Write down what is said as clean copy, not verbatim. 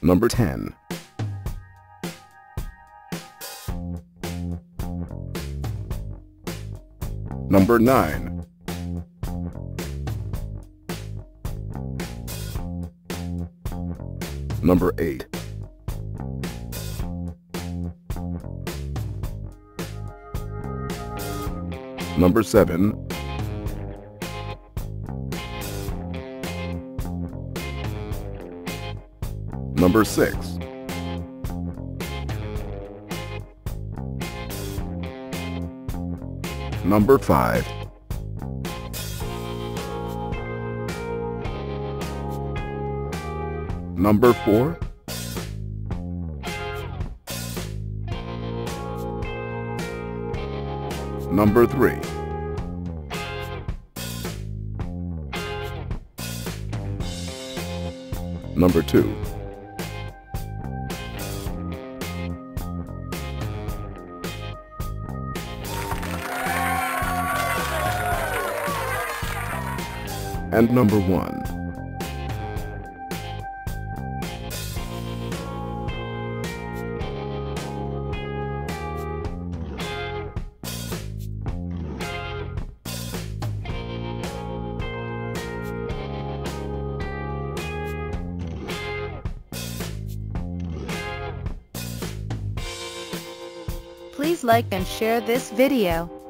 Number 10. Number 9. Number 8. Number 7. Number 6. Number 5. Number 4. Number 3. Number 2. And number 1. Please like and share this video.